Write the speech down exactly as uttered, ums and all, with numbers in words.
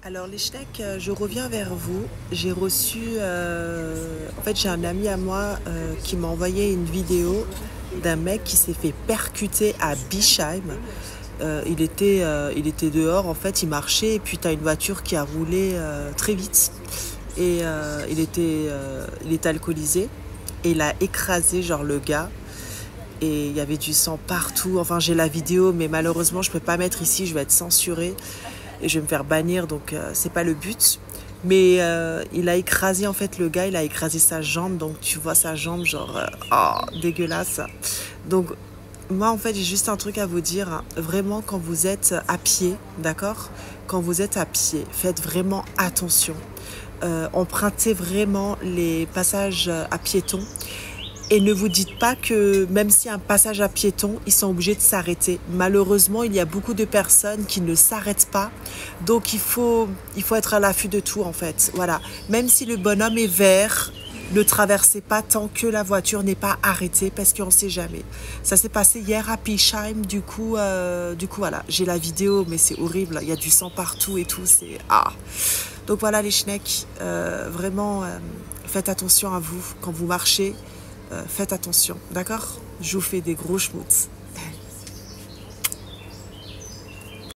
Alors les Schneck, euh, je reviens vers vous. J'ai reçu, euh, en fait j'ai un ami à moi euh, qui m'a envoyé une vidéo d'un mec qui s'est fait percuter à Bischheim. Euh, il était, euh, il était dehors, en fait il marchait et puis t'as une voiture qui a roulé euh, très vite et euh, il était, euh, il était alcoolisé et il a écrasé genre le gars et il y avait du sang partout. Enfin j'ai la vidéo mais malheureusement je peux pas mettre ici, je vais être censurée et je vais me faire bannir, donc euh, c'est pas le but. Mais euh, il a écrasé en fait le gars, il a écrasé sa jambe, donc tu vois sa jambe genre euh, oh, dégueulasse. Donc moi en fait j'ai juste un truc à vous dire, hein. Vraiment quand vous êtes à pied, d'accord, quand vous êtes à pied, faites vraiment attention. Euh, empruntez vraiment les passages à piétons et ne vous dites pas que même si un passage à piétons, ils sont obligés de s'arrêter. Malheureusement, il y a beaucoup de personnes qui ne s'arrêtent pas. Donc il faut, il faut être à l'affût de tout en fait. Voilà. Même si le bonhomme est vert, ne traversez pas tant que la voiture n'est pas arrêtée parce qu'on ne sait jamais. Ça s'est passé hier à Pichheim. Du coup, euh, du coup voilà. J'ai la vidéo, mais c'est horrible. Il y a du sang partout et tout. C'est ah. Donc voilà les Schneck. Euh, vraiment, euh, faites attention à vous quand vous marchez. Euh, faites attention, d'accord? Je vous fais des gros schmutz.